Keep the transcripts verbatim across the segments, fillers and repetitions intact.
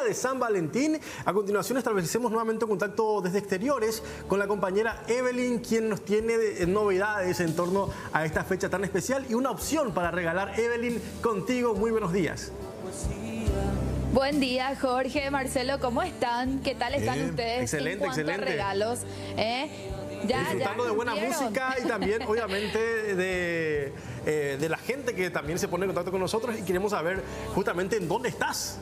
de San Valentín. A continuación establecemos nuevamente un contacto desde exteriores con la compañera Evelyn, quien nos tiene novedades en torno a esta fecha tan especial y una opción para regalar. Evelyn, contigo, muy buenos días. Buen día, Jorge, Marcelo, ¿cómo están? ¿Qué tal están Bien, ustedes excelente, en cuanto excelente. a regalos? ¿Eh? Ya, Disfrutando ya de buena ¿vieron? música y también, obviamente, de, eh, de la gente que también se pone en contacto con nosotros y queremos saber justamente en dónde estás.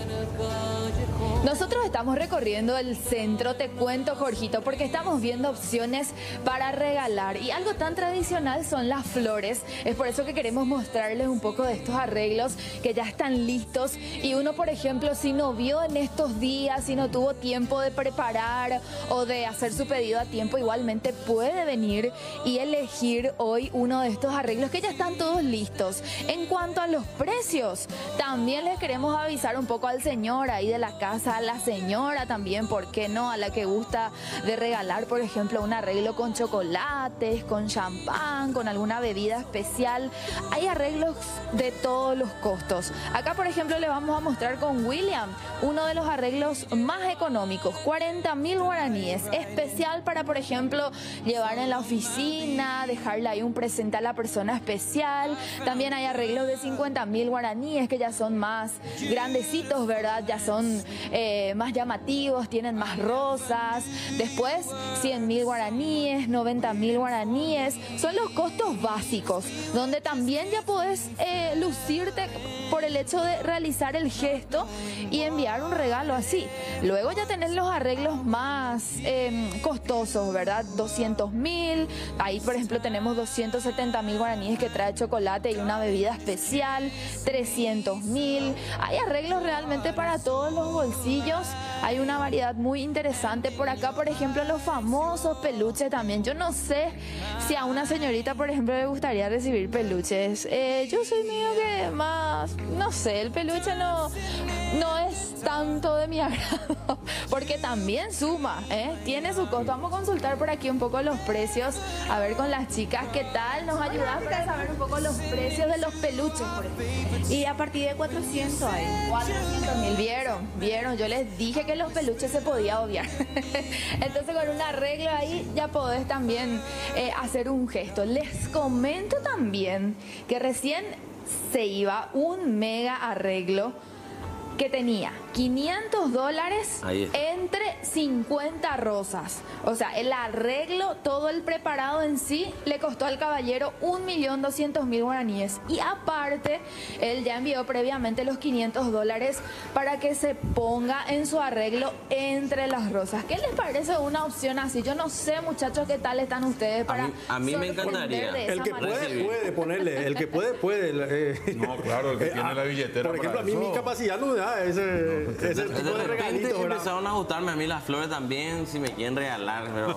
Nosotros estamos recorriendo el centro, te cuento, Jorgito, porque estamos viendo opciones para regalar. Y algo tan tradicional son las flores. Es por eso que queremos mostrarles un poco de estos arreglos que ya están listos. Y uno, por ejemplo, si no vio en estos días, si no tuvo tiempo de preparar o de hacer su pedido a tiempo, igualmente puede venir y elegir hoy uno de estos arreglos que ya están todos listos. En cuanto a los precios, también les queremos avisar un poco al señor ahí de la casa, a la señora también, ¿por qué no? A la que gusta de regalar, por ejemplo, un arreglo con chocolates, con champán, con alguna bebida especial. Hay arreglos de todos los costos. Acá, por ejemplo, le vamos a mostrar con William uno de los arreglos más económicos, cuarenta mil guaraníes, especial para, por ejemplo, llevar en la oficina, dejarle ahí un presente a la persona especial. También hay arreglos de cincuenta mil guaraníes que ya son más grandecitos, ¿verdad? Ya son eh, más llamativos, tienen más rosas. Después, cien mil guaraníes, noventa mil guaraníes. Son los costos básicos, donde también ya podés eh, lucirte por el hecho de realizar el gesto y enviar un regalo así. Luego ya tenés los arreglos más eh, costosos, ¿verdad? doscientos mil. Ahí, por ejemplo, tenemos doscientos setenta mil guaraníes que trae chocolate y una bebida especial. trescientos mil. Hay arreglos realmente para todos los bolsillos. Hay una variedad muy interesante. Por acá, por ejemplo, los famosos peluches también. Yo no sé si a una señorita, por ejemplo, le gustaría recibir peluches. Eh, yo soy medio que más, no sé, el peluche no, no es tanto de mi agrado, porque también suma, ¿eh? Tiene su costo. Vamos a consultar por aquí un poco los precios, a ver con las chicas qué tal. Nos ayudan para saber un poco los precios de los peluches, por ejemplo. Y a partir de cuatrocientos hay. cuatrocientos mil, vieron, vieron, yo les dije que los peluches se podía obviar. Entonces con un arreglo ahí ya podés también eh, hacer un gesto. Les comento también que recién se iba un mega arreglo que tenía quinientos dólares entre cincuenta rosas. O sea, el arreglo, todo el preparado en sí, le costó al caballero un millón doscientos mil guaraníes. Y aparte, él ya envió previamente los quinientos dólares para que se ponga en su arreglo entre las rosas. ¿Qué les parece una opción así? Yo no sé, muchachos, qué tal están ustedes para... A mí, a mí me encantaría. El que puede, recibir. puede ponerle. El que puede, puede. Eh, No, claro, el que eh, tiene ah, la billetera. Por ejemplo, para a mí eso. mi capacidad no me da ese, No, ese De, tipo de de repente regalitos, ¿verdad? empezaron a gustarme a mí las flores también, si me quieren regalar, pero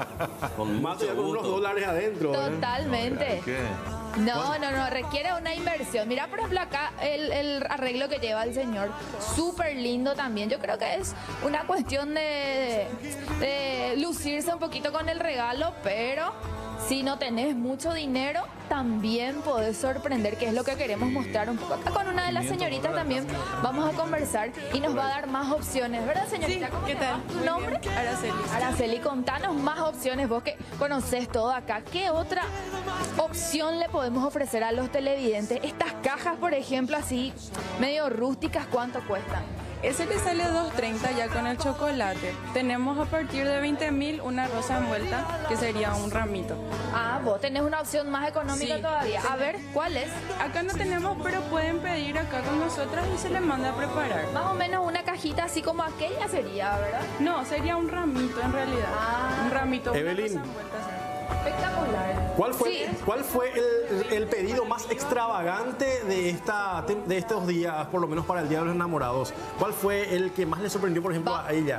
con Más mucho allá con unos gusto. dólares adentro. ¿eh? Totalmente. ¿Qué? No, no, no, requiere una inversión. Mira, por ejemplo, acá el, el arreglo que lleva el señor, súper lindo también. Yo creo que es una cuestión de, de lucirse un poquito con el regalo, pero si no tenés mucho dinero, también podés sorprender, que es lo que queremos mostrar un poco. Acá con una de las señoritas también vamos a conversar y nos va a dar más opciones, ¿verdad, señorita? Sí, ¿Cómo ¿qué te tal? llama? ¿Tu Muy nombre? bien. Araceli. Araceli, contanos más opciones, vos que conocés todo acá. ¿Qué otra opción le podemos ofrecer a los televidentes? Estas cajas, por ejemplo, así medio rústicas, ¿cuánto cuestan? Ese le sale dos treinta ya con el chocolate. Tenemos a partir de veinte mil una rosa envuelta, que sería un ramito. Ah, vos tenés una opción más económica Sí. todavía. A ver, ¿cuál es? Acá no tenemos, pero pueden pedir acá con nosotras y se les manda a preparar. Más o menos una cajita así como aquella sería, ¿verdad? No, sería un ramito en realidad. Ah. Un ramito, una Evelyn. rosa envuelta, sí. Espectacular. ¿Cuál fue, Sí. ¿cuál fue el, el pedido más extravagante de, esta, de estos días, por lo menos para el Día de los Enamorados? ¿Cuál fue el que más le sorprendió, por ejemplo, Va. a ella?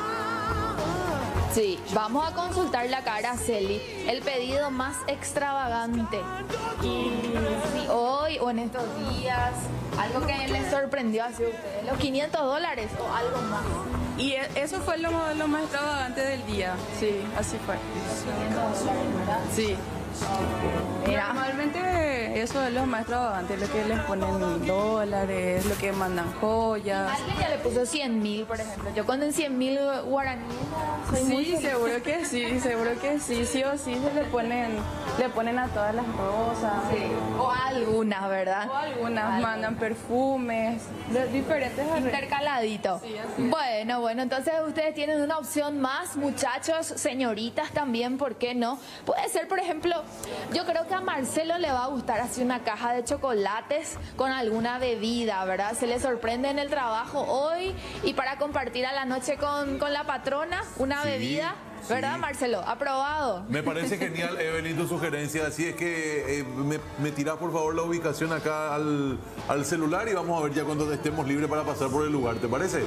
Sí, vamos a consultar la cara a Celi. El pedido más extravagante. Y sí, hoy o en estos días, algo que les sorprendió así a ustedes. ¿Los quinientos dólares o algo más? Y e- eso fue lo, lo más extravagante del día. Sí, así fue. quinientos dólares, ¿verdad? Sí. Mira. Normalmente eso es lo más extravagante, lo que les ponen dólares, lo que mandan joyas. Alguien ya le puso cien mil, por ejemplo. Yo con el cien mil guaraníes soy muy Sí, feliz. seguro que sí, seguro que sí, sí o sí se le ponen, le ponen a todas las rosas. Sí. O algunas, ¿verdad? O algunas Algo. mandan perfumes, de diferentes arreglos. Intercaladito. Sí, así es. Bueno, bueno, entonces ustedes tienen una opción más, muchachos, señoritas también, ¿por qué no? Puede ser, por ejemplo, yo creo que a Marcelo le va a gustar así una caja de chocolates con alguna bebida, ¿verdad? Se le sorprende en el trabajo hoy y para compartir a la noche con, con la patrona una Sí, bebida, ¿verdad, sí. Marcelo? Aprobado. Me parece genial, Evelyn, tu sugerencia. Así es que eh, me, me tirás por favor la ubicación acá al, al celular y vamos a ver ya cuando estemos libres para pasar por el lugar. ¿Te parece?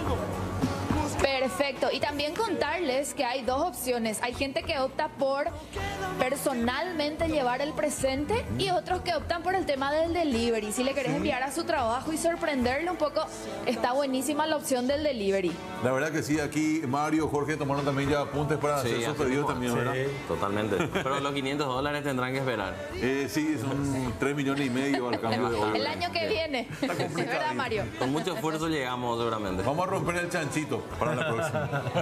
Perfecto. Y también contarles que hay dos opciones. Hay gente que opta por personalmente llevar el presente y otros que optan por el tema del delivery. Si le querés enviar a su trabajo y sorprenderle un poco, está buenísima la opción del delivery. La verdad que sí, aquí Mario, Jorge tomaron también ya apuntes para Sí, hacer sus así pedidos mismo. también, ¿verdad? Totalmente. Pero los quinientos dólares tendrán que esperar. Eh, sí, son tres millones y medio al cambio de hoy. El año que viene. ¿Es verdad, Mario? Con mucho esfuerzo llegamos seguramente. Vamos a romper el chanchito para la próxima.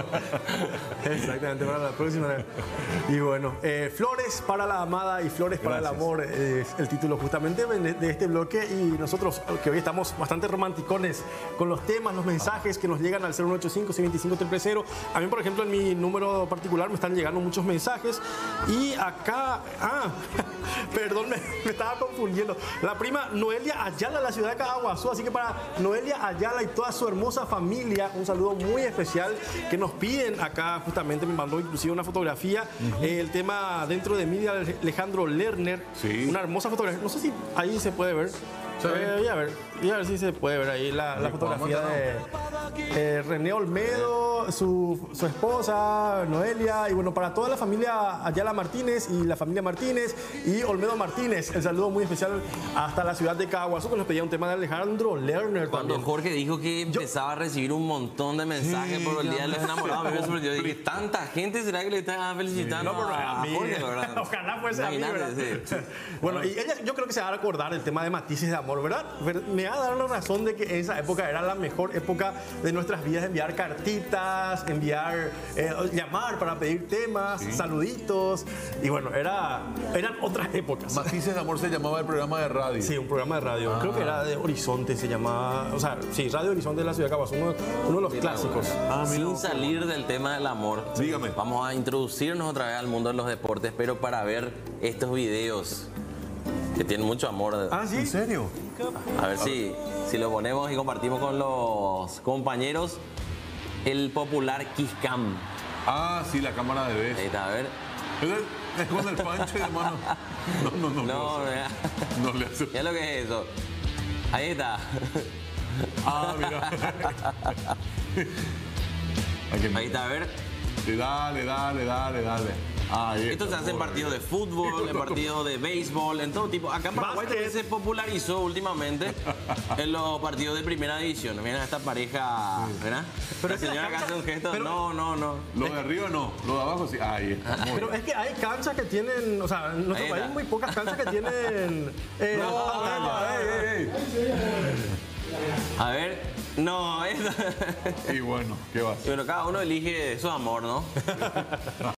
Exactamente, para la próxima. Y bueno, eh, flores para la amada y flores para Gracias. el amor es el título justamente de, de este bloque. Y nosotros, que hoy estamos bastante romanticones con los temas, los mensajes que nos llegan al cero uno ocho cinco, seis dos cinco, cero cero. A mí, por ejemplo, en mi número particular me están llegando muchos mensajes. Y acá, ah, perdón, me, me estaba confundiendo. La prima Noelia Ayala, la ciudad de Caguazú. Así que para Noelia Ayala y toda su hermosa familia, un saludo muy especial que nos piden acá. Justamente me mandó inclusive una fotografía. Eh, el tema Dentro de mí de Alejandro Lerner. Sí. Una hermosa fotografía. No sé si ahí se puede ver. Se ve. Eh, voy a ver, voy a ver si se puede ver ahí la, la Sí, fotografía ¿cómo de eh, René Olmedo, su, su esposa, Noelia, y bueno, para toda la familia Ayala Martínez y la familia Martínez y Olmedo Martínez, el saludo muy especial hasta la ciudad de Caguazú, que nos pedía un tema de Alejandro Lerner Cuando también. Jorge dijo que empezaba a recibir un montón de mensajes Sí, por el Día de los ya me- Enamorados, a mí me sorprendió. Dije, ¿tanta gente será que le está felicitando No, pero a a mí, Jorge, verdad? ojalá fuese a mí, Imagínate, ¿verdad? sí. Bueno, y ella, yo creo que se va a recordar el tema de Matices de Amor, ¿verdad? Ver- Me va a dar la razón de que esa época era la mejor época de nuestras vidas, enviar cartitas, enviar, eh, llamar para pedir temas, saluditos, y bueno, era, eran otras épocas. Matices de Amor se llamaba el programa de radio. Sí, un programa de radio, creo que era de Horizonte, se llamaba, o sea, sí, Radio Horizonte de la ciudad de Caguazú, uno, uno de los clásicos. Ah, mira. Sin salir del tema del amor, Dígame. vamos a introducirnos otra vez al mundo de los deportes, pero para ver estos videos que tienen mucho amor. Ah, sí. ¿En serio? A ver si, si lo ponemos y compartimos con los compañeros. El popular Kiss Cam. Ah, sí, la cámara de Ahí vez. está, a ver. Es con el pancho, hermano. No, no, no. No, No, mira. no le hace. Ya lo que es eso. Ahí está. Ah, mira. Aquí- Ahí está, a ver. Dale, dale, dale, dale. Ahí Esto se está. hace en partidos de fútbol, en partidos de béisbol, en todo tipo. Acá en Paraguay Básquet. también se popularizó últimamente en los partidos de primera división. Mira esta pareja, ¿verdad? Pero La es que la señora que cancha- hace un gesto, pero- no, no, no. Lo de arriba no, lo de abajo sí. Ahí está. Muy Pero bien. es que hay canchas que tienen, o sea, en nuestro Ahí país está. hay muy pocas canchas que tienen. eh, No, pantalla. ey, ey, A ver, no, esto. ey. Y bueno, ¿qué va? Y bueno, cada uno elige su amor, ¿no?